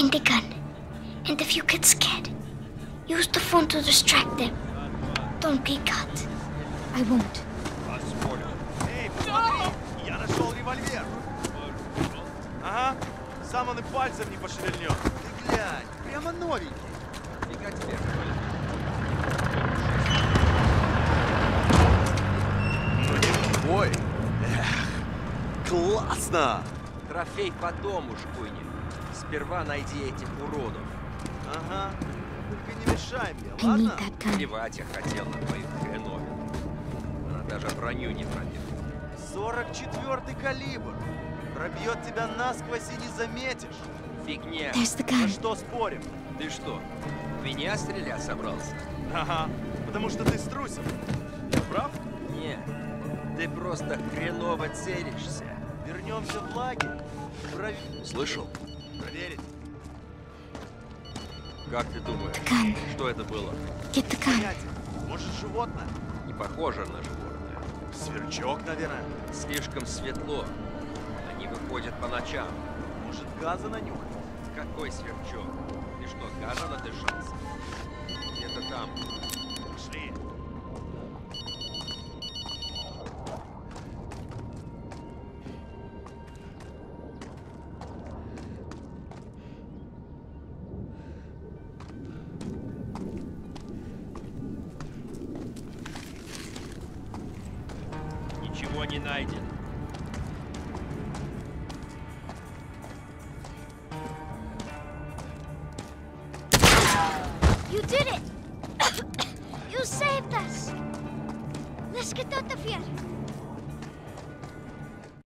Find the gun. And if you get scared, use the phone to distract them. Don't get caught. I won't. Эй, посмотри! Я нашел револьвер! Ага, сам он и пальцем не пошевельнет. Ты глянь, прямо новенький. Фига тебе. Ну не твой. Эх, классно! Трофей потом уж вынем. Сперва найди этих уродов. Ага, только не мешай мне, I need ладно? that gun. Плевать я хотел на твою хреновину. Она даже броню не пробила. 44-й калибр. Пробьет тебя насквозь и не заметишь. Фигня. There's the На gun. что спорим? Ты что, в меня стрелять собрался? Ага, потому что ты струсил. Я прав? Не, ты просто хреново целишься. Вернемся в лагерь. Слышал? Проверить. Как ты думаешь, Gun. что это было? Get the gun. Понятие. Может, животное? Не похоже на животное. Сверчок, наверное. Слишком светло. Они выходят по ночам. Может, газа нанюхать? Какой сверчок? Ты что, газа надышался? Где-то там. Пошли. Ничего не найдено. You did it! You saved us! Let's get out of here!